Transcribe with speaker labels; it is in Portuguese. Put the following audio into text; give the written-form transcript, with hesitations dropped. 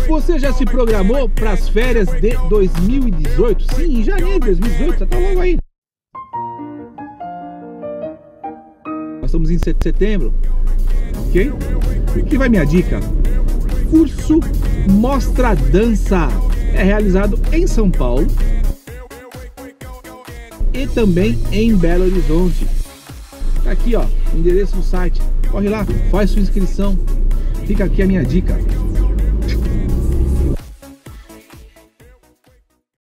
Speaker 1: Você já se programou para as férias de 2018? Sim, em janeiro de 2018, já tá logo aí. Nós estamos em setembro, ok? Aqui vai minha dica. Curso Mostra Dança. É realizado em São Paulo e também em Belo Horizonte. Tá aqui, ó, o endereço do site. Corre lá, faz sua inscrição. Fica aqui a minha dica.